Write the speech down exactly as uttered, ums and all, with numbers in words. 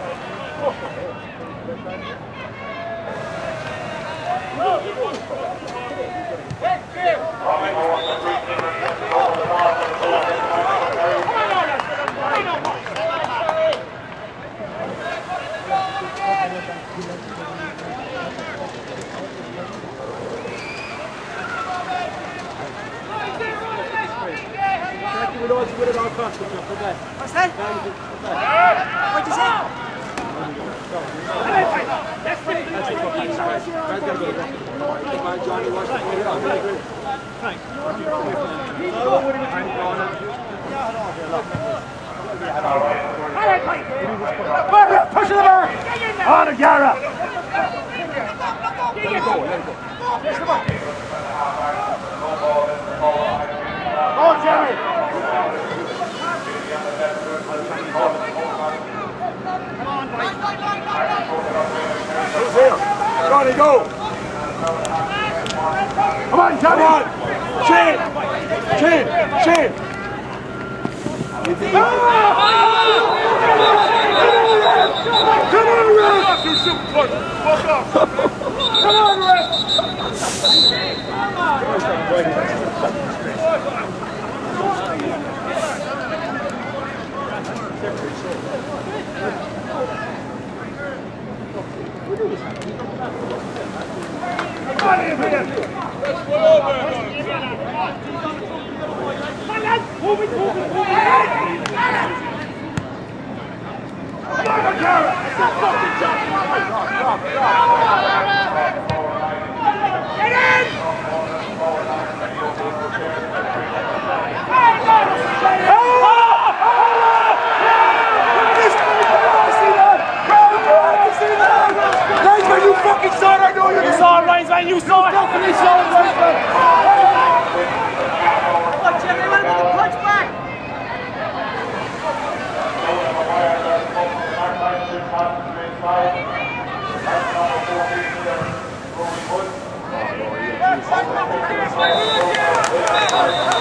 What's that? What'd you say? Push the bar! On it, Gara! Let it go, let it go. Go, Jerry! Johnny, go! Come on, Johnny! Come on! Chin! Chin! Chin! Come on, Red! Come on, Red! You fucking saw it, I know you saw it, Reigns, man, you saw it! Definitely saw it, Reigns, man! Oh, Jimmy, what about the punch back? Oh,